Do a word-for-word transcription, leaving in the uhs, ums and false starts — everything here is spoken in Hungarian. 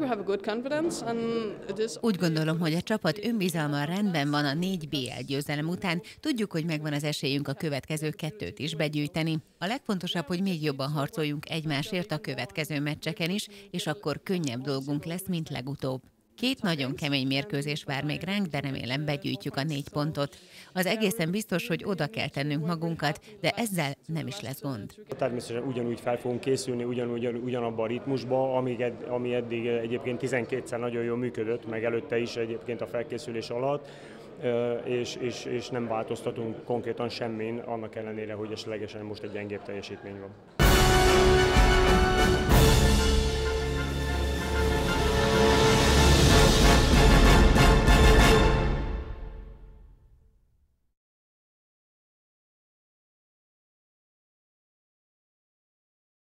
Úgy gondolom, hogy a csapat önbizalma rendben van a négy bé el győzelem után, tudjuk, hogy megvan az esélyünk a következő kettőt is begyűjteni. A legfontosabb, hogy még jobban harcoljunk egymásért a következő meccseken is, és akkor könnyebb dolgunk lesz, mint legutóbb. Két nagyon kemény mérkőzés vár még ránk, de remélem begyűjtjük a négy pontot. Az egészen biztos, hogy oda kell tennünk magunkat, de ezzel nem is lesz gond. Természetesen ugyanúgy fel fogunk készülni, ugyanúgy, ugyanabban a ritmusban, amíg ed, ami eddig egyébként tizenkétszer nagyon jól működött, meg előtte is egyébként a felkészülés alatt, és, és, és nem változtatunk konkrétan semmin, annak ellenére, hogy esetlegesen most egy gyengébb teljesítmény van.